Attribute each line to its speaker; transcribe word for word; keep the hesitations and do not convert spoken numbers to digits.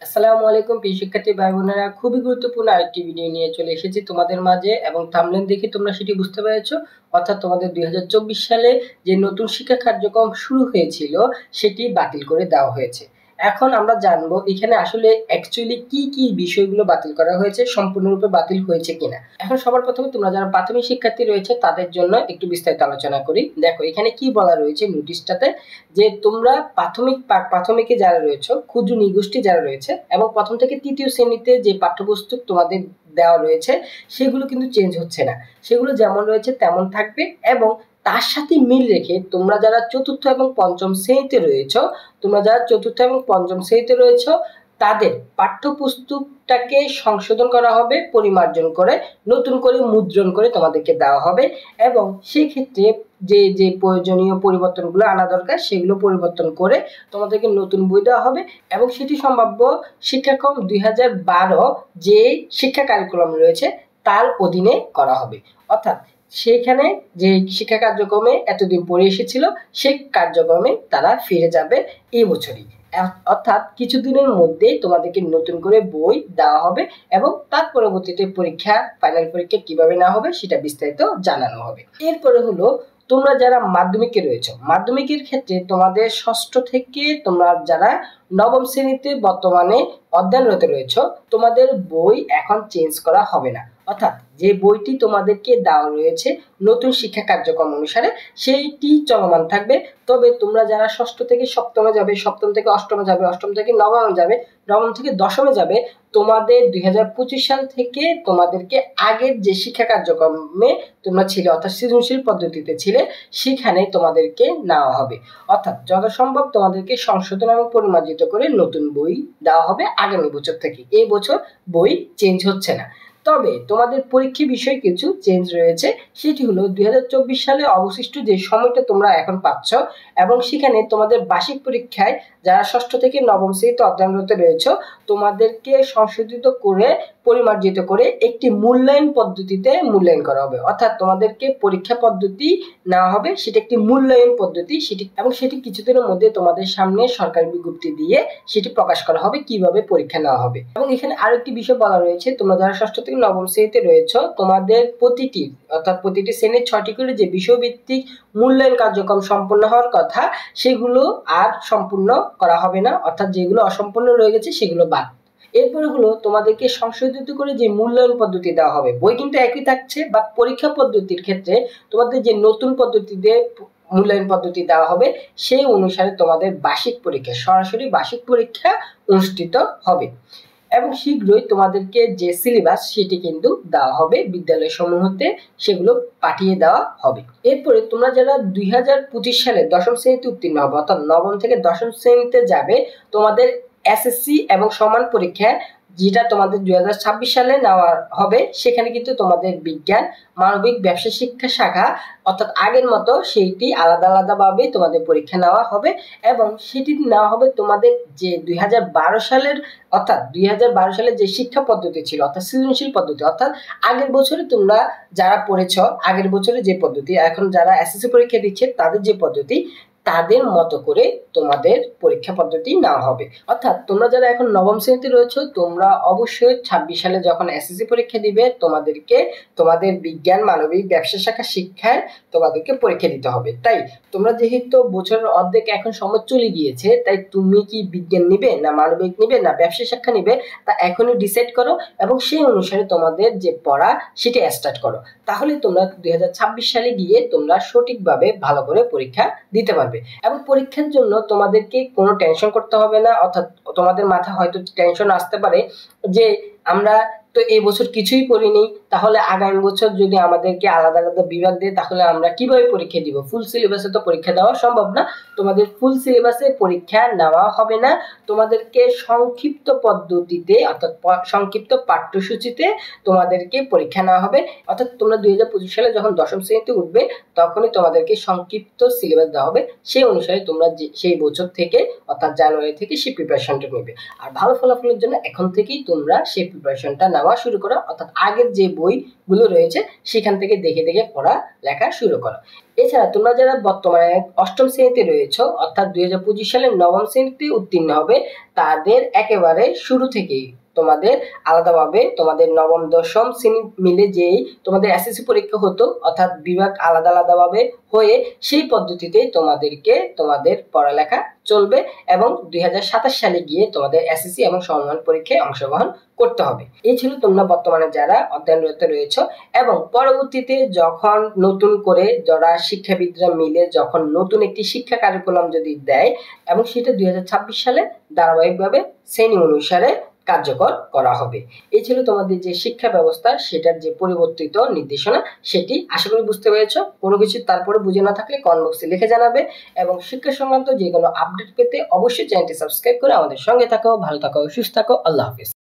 Speaker 1: আসসালামু আলাইকুম প্রিয় শিক্ষার্থী ভাই বোনেরা, খুবই গুরুত্বপূর্ণ আরেকটি ভিডিও নিয়ে চলে এসেছি তোমাদের মাঝে এবং থাম্বনেল দেখে তোমরা সেটি বুঝতে পেরেছো। অর্থাৎ তোমাদের দুই হাজার চব্বিশ সালে যে নতুন শিক্ষা কার্যক্রম শুরু হয়েছিল সেটি বাতিল করে দেওয়া হয়েছে। এখন আমরা জানবো এখানে আসলে অ্যাকচুয়ালি কি কি বিষয়গুলো বাতিল করা হয়েছে, সম্পূর্ণরূপে বাতিল হয়েছে কিনা। এখন সবার প্রথমে তোমরা যারা প্রাথমিক শিক্ষার্থী রয়েছে তাদের জন্য একটু বিস্তারিত আলোচনা করি। দেখো এখানে কি বলা রয়েছে নোটিশটাতে, যে তোমরা প্রাথমিক প্রাথমিকে যারা রয়েছে, ক্ষুদ্র নিগোষ্ঠী যারা রয়েছে এবং প্রথম থেকে তৃতীয় শ্রেণীতে যে পাঠ্যপুস্তক তোমাদের দেওয়া রয়েছে সেগুলো কিন্তু চেঞ্জ হচ্ছে না, সেগুলো যেমন রয়েছে তেমন থাকবে। এবং তার সাথে মিল রেখে তোমরা যারা চতুর্থ এবং পঞ্চম শ্রেণীতে রয়েছে তোমরা যারা চতুর্থ এবং পঞ্চম শ্রেণীতে রয়েছে তাদের পাঠ্যপুস্তকটাকে সংশোধন করা হবে, পরিমার্জন করে নতুন করে মুদ্রণ করে তোমাদেরকে দেওয়া হবে। এবং সেই ক্ষেত্রে যে যে প্রয়োজনীয় পরিবর্তনগুলো আনা দরকার সেগুলো পরিবর্তন করে তোমাদেরকে নতুন বই দেওয়া হবে। এবং সেটি সম্ভাব্য শিক্ষাক্রম দুই হাজার বারো যে শিক্ষা কারিকুলাম রয়েছে তার অধীনে করা হবে। অর্থাৎ সেখানে যে শিক্ষা কার্যক্রমে এতদিন পড়ে এসেছিল সেই কার্যক্রমে তারা ফিরে যাবে এই বছরই। অর্থাৎ কিছুদিনের মধ্যেই তোমাদেরকে নতুন করে বই দেওয়া হবে এবং তার পরবর্তীতে পরীক্ষা, ফাইনাল পরীক্ষা কিভাবে না হবে সেটা বিস্তারিত জানানো হবে। এরপরে হলো তোমরা যারা মাধ্যমিকে রয়েছে, মাধ্যমিকের ক্ষেত্রে তোমাদের ষষ্ঠ থেকে তোমরা যারা নবম শ্রেণীতে বর্তমানে অধ্যয়নরত রয়েছে তোমাদের বই এখন চেঞ্জ করা হবে না। অর্থাৎ যে বইটি তোমাদেরকে দেওয়া রয়েছে নতুন শিক্ষা কার্যক্রম অনুসারে সেইটি চলমান থাকবে। তবে তোমরা যারা ষষ্ঠ থেকে সপ্তমে যাবে, সপ্তম থেকে অষ্টমে যাবে, অষ্টম থেকে নবমে যাবে, নবম থেকে দশমে যাবে, তোমাদের দুই হাজার পঁচিশ সাল থেকে তোমাদেরকে আগের যে শিক্ষা কার্যক্রমে তোমরা ছিলে অর্থাৎ সৃজনশীল পদ্ধতিতে ছিলে সেখানে তোমাদেরকে নেওয়া হবে। অর্থাৎ যথাসম্ভব তোমাদেরকে সংশোধন এবং পরিমার্জিত করে নতুন বই দেওয়া হবে আগামী বছর থেকে। এই বছর বই চেঞ্জ হচ্ছে না। তবে তোমাদের পরীক্ষা বিষয়ে কিছু চেঞ্জ রয়েছে, সেটি হলো দুই হাজার চব্বিশ সালে অবশিষ্ট যে সময়টা তোমরা এখন পাচ্ছ এবং সেখানে তোমাদের বার্ষিক পরীক্ষায় যারা ষষ্ঠ থেকে নবম শ্রেণীতে অধ্যয়নরত রয়েছে তোমাদেরকে সংশোধিত করে পরিমার্জিত করে একটি মূল্যায়ন পদ্ধতিতে মূল্যায়ন করা হবে। অর্থাৎ তোমাদেরকে পরীক্ষা পদ্ধতি নেওয়া হবে, সেটা একটি মূল্যায়ন পদ্ধতি, সেটি এবং সেটি কিছুদিনের মধ্যে তোমাদের সামনে সরকারি বিজ্ঞপ্তি দিয়ে সেটি প্রকাশ করা হবে কিভাবে পরীক্ষা নেওয়া হবে। এবং এখানে আরো একটি বিষয় বলা রয়েছে, তোমরা যারা ষষ্ঠ থেকে নবম শ্রেণীতে রয়েছে তোমাদের প্রতিটি অর্থাৎ প্রতিটি শ্রেণীর ছয়টি করে যে বিষয়ভিত্তিক মূল্যায়ন কার্যক্রম সম্পন্ন হওয়ার কথা সেগুলো আর সম্পূর্ণ করা হবে না। অর্থাৎ যেগুলো অসম্পূর্ণ রয়ে গেছে সেগুলো বাদ। এরপরে হলো তোমাদেরকে সংশোধিত করে যে মূল্যায়ন পদ্ধতি দেওয়া হবে, বই কিন্তু একই থাকছে, বাট পরীক্ষা পদ্ধতির ক্ষেত্রে তোমাদের যে নতুন পদ্ধতিতে মূল্যায়ন পদ্ধতি দেওয়া হবে সেই অনুসারে তোমাদের বার্ষিক পরীক্ষা, সরাসরি বার্ষিক পরীক্ষা অনুষ্ঠিত হবে। এবং শীঘ্রই তোমাদেরকে যে সিলেবাস সেটি কিন্তু দেওয়া হবে বিদ্যালয় সমূহতে, সেগুলো পাঠিয়ে দেওয়া হবে। এরপরে তোমরা যারা দুই হাজার পঁচিশ সালে দশম শ্রেণীতে উত্তীর্ণ হবে অর্থাৎ নবম থেকে দশম শ্রেণীতে যাবে, তোমাদের এসএসসি এবং সমান পরীক্ষা যেটা তোমাদের দুই হাজার ছাব্বিশ সালে নেওয়া হবে সেখানে কিন্তু তোমাদের বিজ্ঞান, মানবিক, ব্যবসা শিক্ষা শাখা অর্থাৎ আগের মতো সেইটি আলাদা আলাদা ভাবে তোমাদের পরীক্ষা নেওয়া হবে। এবং সেটি নেওয়া হবে তোমাদের যে দুই হাজার বারো সালের অর্থাৎ দুই হাজার বারো সালের যে শিক্ষা পদ্ধতি ছিল অর্থাৎ সৃজনশীল পদ্ধতি, অর্থাৎ আগের বছরে তোমরা যারা পড়েছ আগের বছরে যে পদ্ধতি, এখন যারা এসএসসি পরীক্ষা দিচ্ছে তাদের যে পদ্ধতি তাদের মতো করে তোমাদের পরীক্ষা পদ্ধতি নেওয়া হবে। অর্থাৎ তোমরা যারা এখন নবম শ্রেণীতে রয়েছে তোমরা অবশ্যই ছাব্বিশ সালে যখন এসএসসি পরীক্ষা দিবে তোমাদেরকে তোমাদের বিজ্ঞান, মানবিক, ব্যবসা শাখা শিক্ষায় তোমাদেরকে পরীক্ষা দিতে হবে। তাই তোমরা যেহেতু বছরের অর্ধেক এখন সময় চলে গিয়েছে, তাই তুমি কি বিজ্ঞান নিবে না মানবিক নিবে না ব্যবসা শিক্ষা নিবে তা এখনই ডিসাইড করো এবং সেই অনুসারে তোমাদের যে পড়া সেটা স্টার্ট করো। তাহলে তোমরা দুই হাজার ছাব্বিশ সালে গিয়ে তোমরা সঠিকভাবে ভালো করে পরীক্ষা দিতে পারবে। এবং পরীক্ষার জন্য তোমাদেরকে কোনো টেনশন করতে হবে না। অর্থাৎ তোমাদের মাথায় হয়তো টেনশন আসতে পারে যে আমরা তো এই বছর কিছুই পড়িনি, তাহলে আগামী বছর যদি আমাদেরকে আলাদা আলাদা বিভাগ দেয় তাহলে আমরা কিভাবে পরীক্ষা দিব, ফুল সিলেবাসে তো পরীক্ষা দেওয়া সম্ভব না। তোমাদের ফুল সিলেবাসে পরীক্ষা নেওয়া হবে না, তোমাদেরকে সংক্ষিপ্ত পদ্ধতিতে অর্থাৎ সংক্ষিপ্ত পাঠ্যসূচিতে তোমাদেরকে পরীক্ষা নেওয়া হবে। অর্থাৎ তোমরা দুই হাজার পঁচিশ সালে যখন দশম শ্রেণীতে উঠবে তখনই তোমাদেরকে সংক্ষিপ্ত সিলেবাস দেওয়া হবে, সেই অনুসারে তোমরা সেই বছর থেকে অর্থাৎ জানুয়ারি থেকে সেই প্রিপারেশনটা নেবে। আর ভালো ফলাফলের জন্য এখন থেকেই তোমরা সেই প্রিপারেশনটা নেওয়া শুরু করো। অর্থাৎ আগের যে বইগুলো রয়েছে সেখান থেকে দেখে দেখে পড়া লেখা শুরু করো। এছাড়া তোমরা যারা বর্তমানে অষ্টম শ্রেণীতে রয়েছে অর্থাৎ দুই হাজার পঁচিশ সালের নবম শ্রেণীতে উত্তীর্ণ হবে, তাদের একেবারে শুরু থেকেই তোমাদের আলাদাভাবে তোমাদের নবম দশম শ্রেণী মিলে যেই তোমাদের এসএসসি পরীক্ষা হতো অর্থাৎ বিভাগ আলাদা আলাদাভাবে হয়ে সেই পদ্ধতিতেই তোমাদেরকে তোমাদের পড়ালেখা চলবে এবং দুই হাজার সাতাশ সালে গিয়ে তোমাদের এসএসসি এবং সমমান পরীক্ষায় অংশগ্রহণ করতে হবে। এই ছিল তোমরা বর্তমানে যারা অধ্যয়নরত রয়েছে এবং পরবর্তীতে যখন নতুন করে যারা শিক্ষাবিদরা মিলে যখন নতুন একটি শিক্ষা কারিকুলাম যদি দেয় এবং সেটা দুই হাজার ছাব্বিশ সালে ধারাবাহিকভাবে শ্রেণী অনুসারে কার্যকর করা হবে। এই ছিল তোমাদের যে শিক্ষা ব্যবস্থা সেটার যে পরিবর্তিত নির্দেশনা, সেটি আশা করি বুঝতে পেরেছো। কোনো কিছু তারপরে বুঝে না থাকলে কমেন্ট বক্সে লিখে জানাবে এবং শিক্ষা সংক্রান্ত যে কোনো আপডেট পেতে অবশ্যই চ্যানেলটি সাবস্ক্রাইব করে আমাদের সঙ্গে থাকো। ভালো থাকো, সুস্থ থাকো। আল্লাহ হাফেজ।